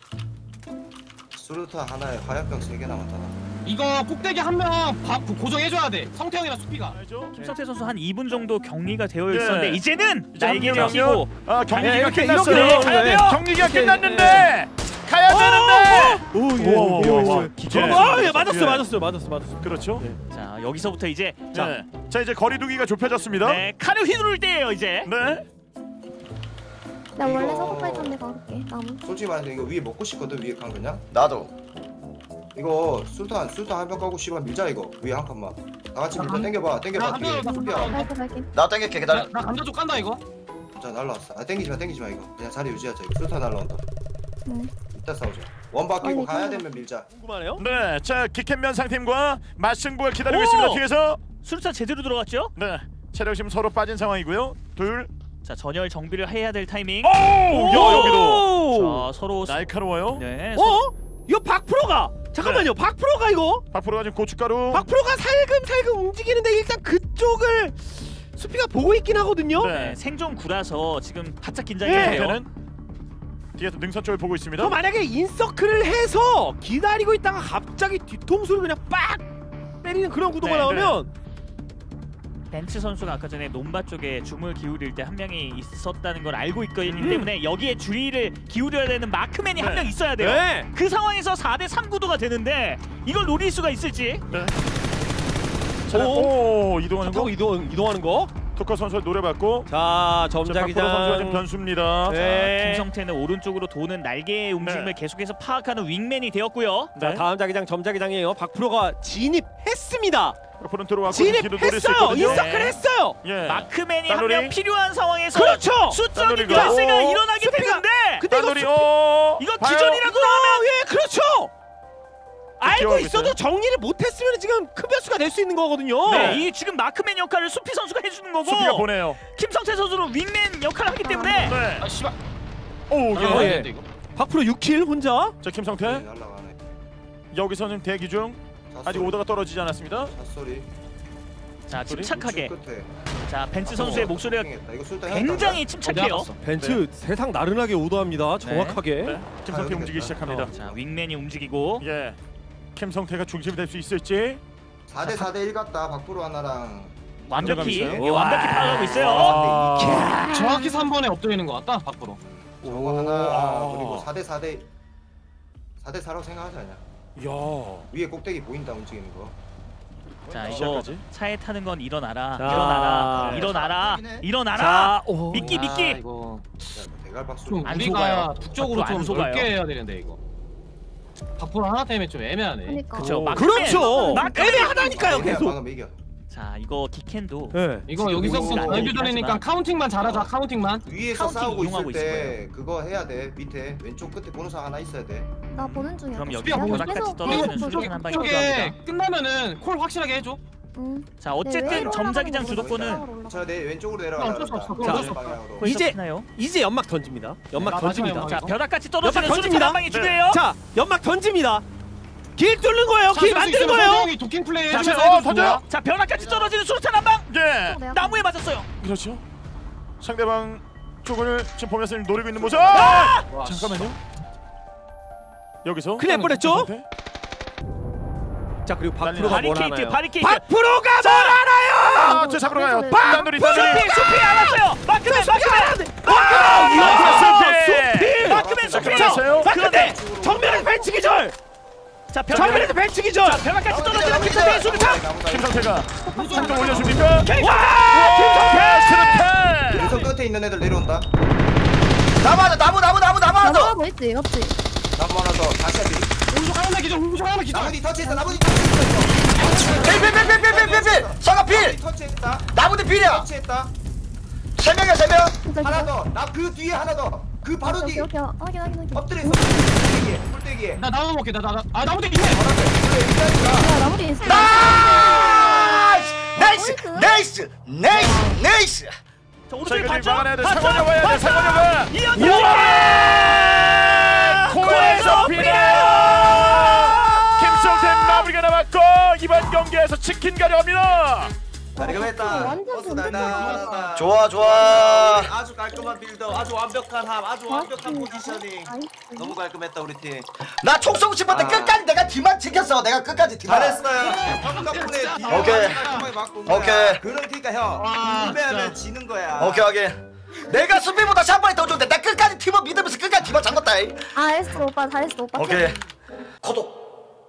수류탄 하나에 화약병 3개 남았잖아. 이거 꼭대기 한 명 고정해줘야 돼. 성태형이랑 수피가. 김성태 선수 한 2분 정도 격리가 되어 네. 있었는데 이제는 이제 날개를 합류하면, 펴고 경기가 이렇게 끝났어요. 이렇게 가야 돼요. 경기가 이렇게. 끝났는데 가야 되는데. 예, 맞았어. 그렇죠. 자 여기서부터 이제 자 이제 거리두기가 좁혀졌습니다. 네, 칼을 휘두를 때예요 이제. 네. 나 원래 이거- 서브 파이터인데 가볼게. 나무. 솔직히 말해서 이거 위에 먹고 싶거든. 위에 칸 그냥. 나도. 이거 술탄 한 병 까고 씨발 밀자 이거. 위에 한 칸만. 다 같이 밀자. 땡겨봐. 뒤에. 나 수피야. 갈게. 나 땡길게 기다려. 나 감자 쪽 간다 이거. 자 날라왔어. 땡기지 마 이거. 그냥 자리 유지하자 이거. 술탄 날라온다. 응. 이따 싸우자. 원 바뀌고 빨리 가야 끊어. 되면 밀자. 궁금하네요. 네. 자 기캔면 상팀과 맞승부가 기다리고 있습니다. 뒤에서. 수류탄 제대로 들어갔죠? 네. 체력 지금 서로 빠진 상황이고요. 둘. 자 전열 정비를 해야 될 타이밍. 오! 야 여기도 자 서로 날카로워요. 네. 이거 박프로가 잠깐만요. 박프로가 이거 박프로가 지금 고춧가루. 박프로가 살금살금 움직이는데 일단 그쪽을 수피가 보고 있긴 하거든요. 네. 생존 구라서 지금 바짝 긴장이 네. 돼요. 상태는 뒤에서 능선 쪽을 보고 있습니다. 저 만약에 인서클을 해서 기다리고 있다가 갑자기 뒤통수를 그냥 빡 때리는 그런 구도가 네, 나오면 벤츠 선수가 아까 전에 논바 쪽에 줌을 기울일 때 한 명이 있었다는 걸 알고 있기 때문에 여기에 주의를 기울여야 되는 마크맨이 한 명 있어야 돼요. 네. 그 상황에서 4대3 구도가 되는데 이걸 노릴 수가 있을지. 네. 자, 오 이동하는 거. 타고 이동하는 거. 토커 선수 노려봤고. 자 박프로 선수가 지금 점자기장. 변수입니다. 네. 김성태는 오른쪽으로 도는 날개의 움직임을 계속해서 파악하는 윙맨이 되었고요. 자 네. 다음 자기장 점자기장이에요. 박프로가 진입했습니다. 앞으로는 들어왔고 길도 노릴 수 진입했어요. 있거든요. 인서클 했어요. 예. 마크맨이 한 따돌이. 명 필요한 상황에서 그렇죠. 수적인 따돌이가. 결세가 오, 일어나게 수피가. 되는데 근데 따돌이. 이거 이거 봐요. 기절이라도 하면 예 그렇죠. 알고 기억하고 있어도 있어요. 정리를 못했으면 지금 큰 변수가 될 수 있는 거거든요. 네, 이 지금 마크맨 역할을 수피 선수가 해주는 거고 수비가 보내요. 김성태 선수는 윙맨 역할을 하기 때문에 네. 아 씨발. 오 아, 예. 이거. 박프로 6킬 혼자. 자 김성태 날라가네. 여기서는 대기 중. 아직 오더가 떨어지지 않았습니다. 잣소리. 자 침착하게 우측 끝에. 자 벤츠 선수의 목소리가 이거 술탄 굉장히 침착해요. 벤츠 세상 나른하게 오도합니다. 정확하게. 네. 김성태 여기 움직이기 됐다. 시작합니다. 자 윙맨이 움직이고 예. 김성태가 중심이 될 수 있을지. 4대 1 같다. 박프로 하나랑. 완벽히 있어요? 예, 완벽히 파악하고 있어요. 아. 정확히 3번에 엎드리는 것 같다 박프로. 저거 하나 그리고 4대 4라고 생각하지 않냐? 야. 위에 꼭대기 보인다 움직이는 거. 자 이거 시작하지? 차에 타는 건 일어나라 자. 일어나라 네. 일어나라 자, 일어나라 자, 오. 미끼 아, 미끼 이거 대갈 박수. 좀 안 우리가 속아요. 북쪽으로 박프로 안 좀 속아요. 넓게 해야 되는데 이거. 박프로 하나 때문에 좀 애매하네. 그러니까. 그쵸 오, 마크맨. 그렇죠. 마크맨. 애매하다니까요 계속. 방금 이겨. 자 이거 기캔도 네. 이거 지금 여기서부터 이거 날교전이니까 하지만. 카운팅만 잘하자 카운팅만. 위에서 카운팅 싸우고 이용하고 있을 있을 때 그거 해야 돼. 밑에 왼쪽 끝에 보너스 하나 있어야 돼. 나 보는 중이야. 그럼 여기 수비가 보너스까지 계속 떨어지는 계속 수비는 한 방에 보고 쪽에 필요합니다. 끝나면은 콜 확실하게 해줘. 응. 자 네, 어쨌든 왜 점자기장 올라가는 주도권은 거야? 저 내 왼쪽으로 어쩔 내려가자. 수 없어. 그러니까. 어쩔 수 없어. 방향으로. 이제 있나요? 이제 연막 던집니다. 연막 나 던집니다. 마지막 자 벼락같이 연막 떨어지는 수류탄 던집니다. 한 방이 중요해요. 자 연막 던집니다. 길 뚫는 거예요. 길 만드는 거예요. 형이 도킹 플레이 자, 해주면서 어, 해줘. 던져요. 자 벼락같이 떨어지는 수류탄 한 방. 예. 내가 나무에 맞았어요. 그렇죠. 상대방 쪽을 지금 보면서 노리고 있는 모습. 와, 잠깐만요. 여기서 큰일 날 뻔했죠? 김성태? 자 그리고 박프로가 뭘 바리케이트 하나요? 바리케이트. 박프로가 뭘 하나요? 아, 저 잡으러 가요. 빠! 단돌이 수피 단돌이. 수피 알았어요. 마크맨 수피! 마크맨 수피. 됐어요. 근데 정면에서 벤치 기절! 자 정면에서 벤치 기절! 벼락같이 떨어지는 김성태 수류탄. 김성태가 상점 올려줍니까? 김성태! 수류탄. 능선 끝에 있는 애들 내려온다. 나무 하나 더. 나무가 뭐 있지? 없지? 나무 하나 더. 다시 하기. 오른쪽 하나 기절 오른쪽 하나 기절. 나무디 터치했어. 나무디 터치했어. 필. 사과 필. 나무디 터치했다. 나무대 필이야. 터치했다. 3명이야 3명. 진짜 하나 기절? 더. 나 그 뒤에 하나 더. 그 바로 뒤 오케이 확인 엎드려 있어. 뿔떼기에 나 나무 먹게 아 나무 되기 해. 야 나무 뒤에 있어 나이스. 자, 자 오른쪽에 이거 봤죠? 지금 막아내야 돼. 상관녀 봐야 돼. 상관녀 이현정! 코에서 피나요. 김성태 마무리가 남았고 이번 경기에서 치킨 가져갑니다. 깔끔했다. 완전 버스 좋은데? 달달하다. 좋아. 아주 깔끔한 빌더, 아주 완벽한 함, 아주 완벽한 포지셔닝. 나이스. 너무 깔끔했다 우리 팀. 나 총 쏘고 싶었는데 아. 끝까지 내가 뒤만 지켰어. 내가 끝까지 뒤만. 잘했어요. 형 덕분에 뒤로 오케이. 깔끔하게 막고 거야. 오케이. 그러니까 형 와, 패배하면 진짜. 지는 거야. 오케이 하게. 내가 수비보다 샷발이 더 좋은데 나 끝까지 팀원 믿으면서 끝까지 팀원 잠궜다. 잘했어 오빠 잘했어 오빠 오케이. 구독.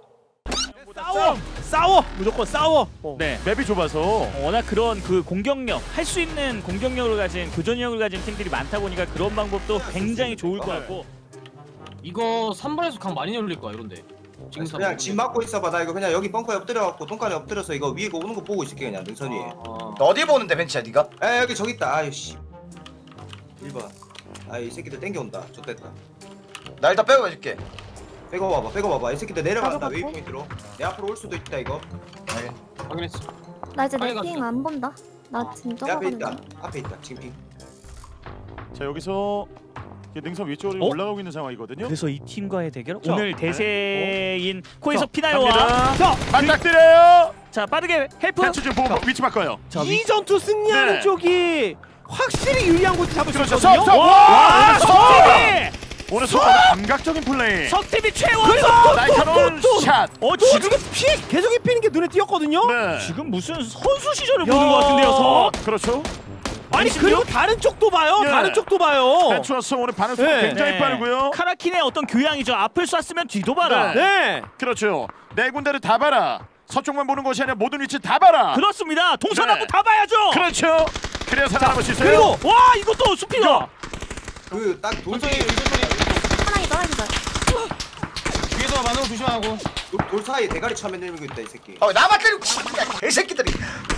싸워 무조건 싸워. 네. 맵이 좁아서 워낙 그런 그 공격력, 할 수 있는 공격력을 가진 교전력을 가진 팀들이 많다 보니까 그런 방법도 굉장히 좋을 것 같고. 이거 3번에서 강 많이 열릴 거야 이런데. 지금 그냥 집 막고 있어봐. 나 이거 그냥 여기 벙커에 엎드려갖고 똥간에 엎드려서 이거 위에 오는 거 보고 있을게 그냥 능선 위에. 어디 보는데 벤치야 네가? 에 여기 저기 있다. 아유씨. 1번. 아 이 새끼들 땡겨온다. 좆됐다. 나 일단 빼고 해줄게. 빼고 와봐. 이 새끼들 내려간다. 가져갔고? 웨이포인트로. 내 앞으로 올 수도 있다 이거. 확인했어. 나 이제 빨리 내 핑 안 본다 나 지금 내 앞에 있다. 좁아가는데 앞에 있다. 지금 핑. 자 여기서 능선 위쪽으로 어? 올라가고 있는 상황이거든요. 그래서 이 팀과의 대결 자, 오늘 대세인 코에서 자, 피나요와 갑니다. 맞닥뜨려요. 자 빠르게 헬프. 패치 좀 보고 위치 바꿔요. 자, 이 전투 승리하는 네. 쪽이 확실히 유리한 곳을 잡을 수 그렇죠. 있거든요. 와, 석TV 오늘 속 감각적인 플레이. 석TV 최원. 날카로운 샷. 지금 계속 입히는 게 눈에 띄었거든요. 네. 지금 무슨 선수 시절을 보는 것 같은데요, 석. 그렇죠. 아니 그리고 다른 쪽도 봐요. 예. 다른 쪽도 봐요. 벤츠와서 오늘 반응 속도 네. 굉장히 빠르고요. 카라킨의 어떤 교양이죠. 앞을 쐈으면 뒤도 봐라. 네. 네. 그렇죠. 네 군데를 다 봐라. 서쪽만 보는 것이 아니라 모든 위치 다 봐라. 그렇습니다. 동서남북 네. 다 봐야죠. 그렇죠. 그래야 살아남을 수 있어요. 그리고 와 이것도 수피가. 그딱 돌소리 하나이다 뒤에서 만으로 조심하고. 돌 사이에 대가리 차면 내밀고 있다 이 새끼. 나만 때리고 개새끼들이.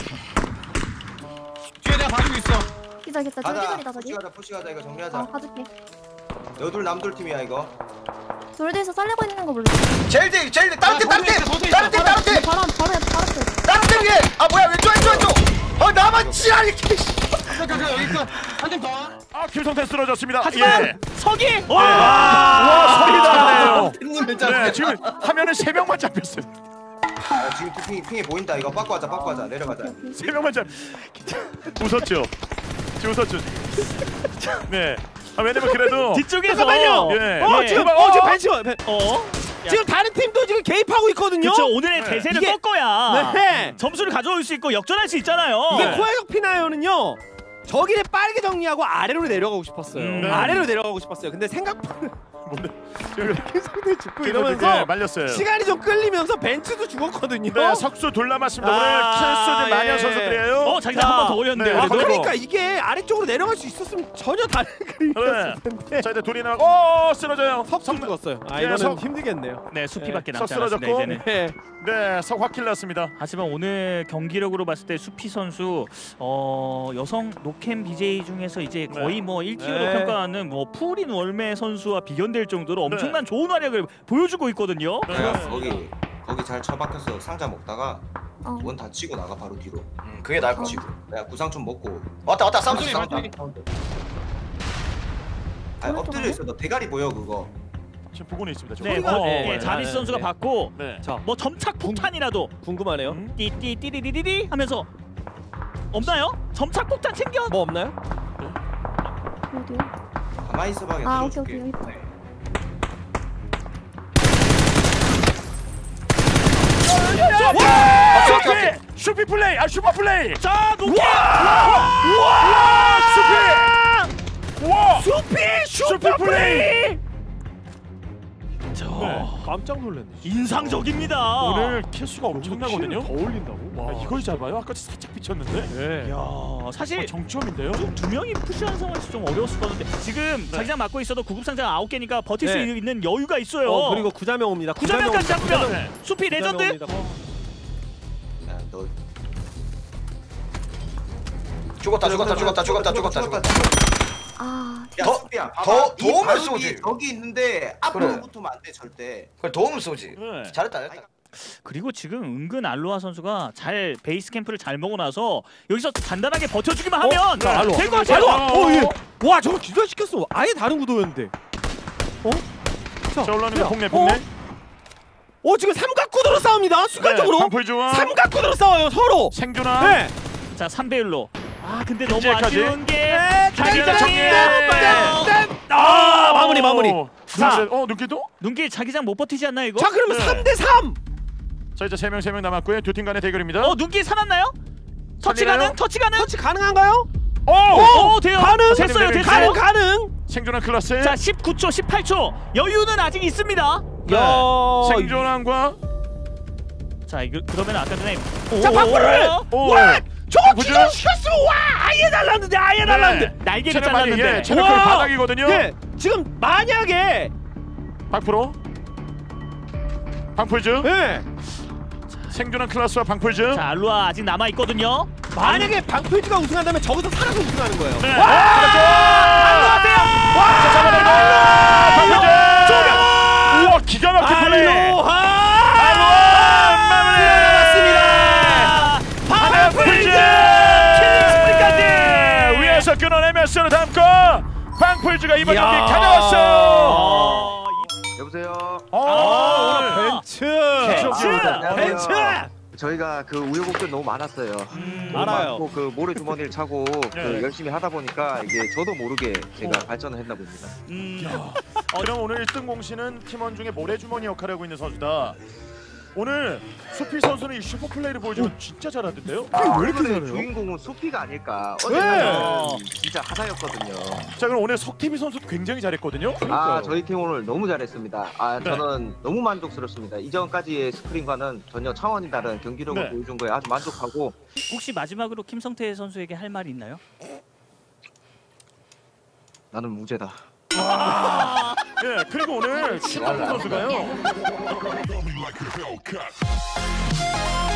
뒤에 내가 봐주고 있어. 기자 돌기절이다 저기 푸시 가자 이거 정리하자. 가줄게 여둘 남둘 팀이야 이거. 돌대에서 쌀려고 있는 거 몰라 제일 뒤 다른 팀 바로 위에. 아 뭐야 왼쪽. 나만 지랄이. 여기 한팀 더. 아 김성태 쓰러졌습니다. 하지만 예. 석이 와 소리 나네요. 팬님을 네 지금 화면에 3명만 잡혔어요. 지금 핑이 보인다. 이거 빠꾸 하자. 내려가자. 3명만 잡. 웃었죠. 지금 웃었죠. 네. 아, 왜냐면 그래도 뒤쪽에서 잠깐만요. 예. 지금 벤치 지금 다른 팀도 지금 개입하고 있거든요. 그렇죠. 오늘의 네. 대세를 이게- 꺾 거야. 네. 점수를 가져올 수 있고 역전할 수 있잖아요. 이게 네. 코야적 피나요는요. 저기를 빠르게 정리하고 아래로 내려가고 싶었어요. 네. 아래로 내려가고 싶었어요. 근데 생각보다 뭔데? 상대 죽고 네, 이러면서 말렸어요. 시간이 좀 끌리면서 벤츠도 죽었거든요. 네, 석수 둘 남았습니다. 오늘 킬수 좀 많이 한 예. 선수들이에요. 자기가 한 번 더 올렸는데 네, 아, 그래도- 그러니까 이게 아래쪽으로 내려갈 수 있었으면 전혀 다른 그림이었을 텐데. 자 이제 둘이 나가고 쓰러져요. 석도 죽었어요. 아 네, 이거는 석- 힘들겠네요. 네, 수피밖에 석 남지 않았습니다. 쓰러졌고. 이제는. 네. 네, 석 확킬 났습니다. 하지만 오늘 경기력으로 봤을 때 수피 선수 여성 노캠 BJ 중에서 이제 네. 거의 뭐 1티어로 네. 평가하는 뭐 풀인 월매 선수와 비견될 정도로 엄청난 좋은 활약을 보여주고 있거든요. 내가 거기 잘 처박혀서 상자 먹다가 어 원 다 치고 나가 바로 뒤로. 그게 나을 거. 치고. 내가 구상 좀 먹고. 왔다 싸움 발소리, 싸움. 발소리. 아 엎드려 있어. 너 대가리 보여 그거. 지금 보고는 있습니다. 지금. 네, 소리가- 뭐, 네, 예, 자비스 네, 선수가 네. 받고 네. 자, 뭐 점착 폭탄이라도 궁금하네요. 띠띠띠리리리 하면서 없나요? 점착 폭탄 챙겨. 뭐 없나요? 어디요? 가만히 있어봐. 그냥 아, 오케이, 들어줄게. 오케이, 여기 있다. 네. 슈피 플레이, 슈퍼 플레이. 자, 노캠. 우와, 슈피. 와, 슈피 플레이. 자, 깜짝 놀랐네. 인상적입니다. 오늘 킬수가 엄청나거든요. 더 올린다고? 아, 이걸 잡아요? 아까 살짝 비쳤는데. 네. 야, 사실 정점인데요. 두 명이 푸시하는 상황에서 좀 어려웠을 건데 지금 자기장 맡고 있어도 구급상자가 9개니까 버틸 수 네. 있는 여유가 있어요. 그리고 구자명 옵니다. 구자명까지 잡으면 네. 수피 레전드. 야, 너 죽었다. 아 야, 더- 수피 야, 도움을 쏘지. 저기 있는데 앞으로 그래. 붙으면 안 돼 절대. 그래 도움을 쏘지. 네. 잘했다. 그리고 지금 은근 알로하 선수가 잘 베이스 캠프를 잘 먹고 나서 여기서 단단하게 버텨주기만 하면 알로하. 될 것 같아요. 알로하. 예. 와 저거 기절시켰어. 아예 다른 구도였는데. 자 올라오는 거 폭내. 지금 삼각구도로 싸웁니다. 순간적으로. 방풀주와 삼각구도로 싸워요 서로. 생존아. 네. 자 3대1로. 아 근데 너무 현재까지. 아쉬운 게 자기장 정리. 마무리. 자. 눈길도? 눈길 자기장 못 버티지 않나 이거? 자 그러면 네. 3대3. 자 이제 3명 남았고요. 두 팀 간의 대결입니다. 눈길 살았나요? 터치 살리나요? 가능? 터치 가능? 터치 가능한가요? 돼요. 가능. 됐어요. 가능. 생존한 클라스. 자 19초 18초 여유는 아직 있습니다. 네. 야. 생존한과 자 이거 그러면 아까 전에 자 방풀을. 와. 저거 보죠? 기절시켰으면 와 아예 날랐는데. 날개를 체력 많이 잘랐는데. 체력 와. 바닥이거든요. 예. 지금 만약에 방프로. 방풀즈. 예. 생존한 클라스와 방풀즈. 자 알로하 아직 남아 있거든요. 만약에 방풀즈가 우승한다면 저기서 살아서 우승하는 거예요. 네. 방풀즈. 우와 기가 막힌 플레이. 방풀즈. 위에서 끊어내면서 담고 방풀즈가 이번 경기 가져왔어요. 여보세요. 오늘 벤츠. 벤츠. 저희가 그 우여곡절 너무 많았어요. 알아요. 많고 그 모래 주머니를 차고 네. 그 열심히 하다 보니까 이게 저도 모르게 제가 발전을 했나 봅니다. 그럼 오늘 1등 공신은 팀원 중에 모래주머니 역할을 하고 있는 선수다. 오늘 수피 선수는 이 슈퍼 플레이를 보여주면 진짜 잘하던데요? 왜 이렇게 잘해요? 주인공은 수피가 아닐까. 어제는 진짜 하사였거든요. 자 그럼 오늘 석TV 선수도 굉장히 잘했거든요? 저희 팀 오늘 너무 잘했습니다. 네. 저는 너무 만족스럽습니다. 이전까지의 스크린과는 전혀 차원이 다른 경기력을 네. 보여준 거에 아주 만족하고. 혹시 마지막으로 김성태 선수에게 할 말이 있나요? 나는 무죄다. 예, 그리고 오늘 김학준 선수가요.